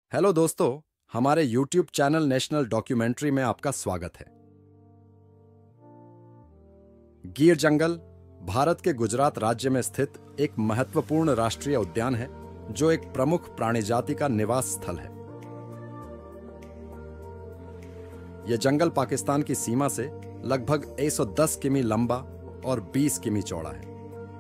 Hello दोस्तों, हमारे YouTube channel national documentary में आपका स्वागत है। गिर जंगल भारत के गुजरात राज्य में स्थित एक महत्वपूर्ण राष्ट्रीय उद्यान है जो एक प्रमुख प्राणी जाति का निवास स्थल है। यह जंगल पाकिस्तान की सीमा से लगभग 110 किमी लंबा और 20 किमी चौड़ा है।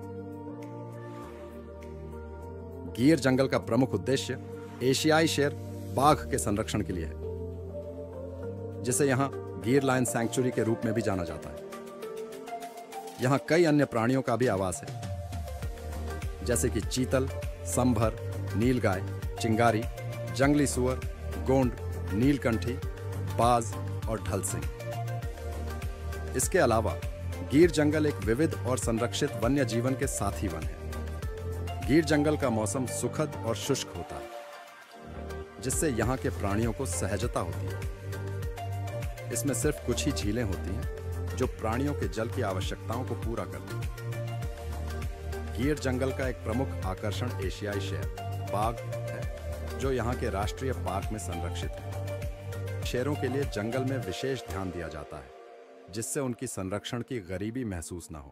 गिर जंगल का प्रमुख उद्देश्य एशियाई शेर बाघ के संरक्षण के लिए है, जिसे यहां गिर लायन सैंक्चुरी के रूप में भी जाना जाता है। यहां कई अन्य प्राणियों का भी आवास है, जैसे कि चीतल, संभर, नीलगाय, चिंगारी, जंगली सुअर, गोंड, नीलकंठी, बाज और ढल सिंह। इसके अलावा गिर जंगल एक विविध और संरक्षित वन्य जीवन के साथी वन है। गिर जंगल का मौसम सुखद और शुष्क होता है, जिससे यहाँ के प्राणियों को सहजता होती है। इसमें सिर्फ कुछ ही झीलें होती हैं जो प्राणियों के जल की आवश्यकताओं को पूरा करती हैं। गिर जंगल का एक प्रमुख आकर्षण एशियाई शेर बाघ है, जो यहाँ के राष्ट्रीय पार्क में संरक्षित है। शेरों के लिए जंगल में विशेष ध्यान दिया जाता है, जिससे उनकी संरक्षण की गरीबी महसूस न हो।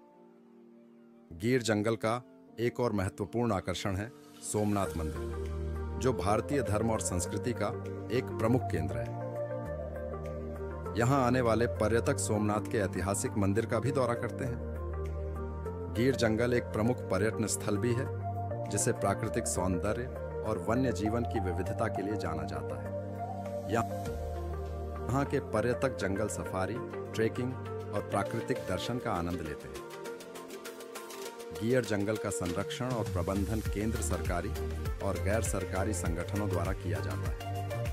गिर जंगल का एक और महत्वपूर्ण आकर्षण है सोमनाथ मंदिर, जो भारतीय धर्म और संस्कृति का एक प्रमुख केंद्र है। यहां आने वाले पर्यटक सोमनाथ के ऐतिहासिक मंदिर का भी दौरा करते हैं। गिर जंगल एक प्रमुख पर्यटन स्थल भी है, जिसे प्राकृतिक सौंदर्य और वन्य जीवन की विविधता के लिए जाना जाता है। यहाँ के पर्यटक जंगल सफारी, ट्रेकिंग और प्राकृतिक दर्शन का आनंद लेते हैं। गिर जंगल का संरक्षण और प्रबंधन केंद्र सरकारी और गैर सरकारी संगठनों द्वारा किया जाता है,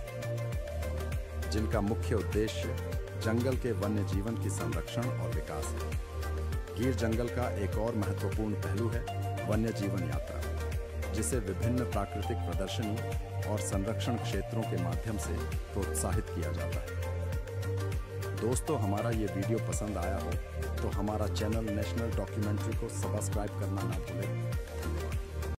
जिनका मुख्य उद्देश्य जंगल के वन्य जीवन की संरक्षण और विकास है। गिर जंगल का एक और महत्वपूर्ण पहलू है वन्य जीवन यात्रा, जिसे विभिन्न प्राकृतिक प्रदर्शनियों और संरक्षण क्षेत्रों के माध्यम से प्रोत्साहित किया जाता है। दोस्तों, हमारा ये वीडियो पसंद आया हो तो हमारा चैनल नेशनल डॉक्यूमेंट्री को सब्सक्राइब करना ना भूलें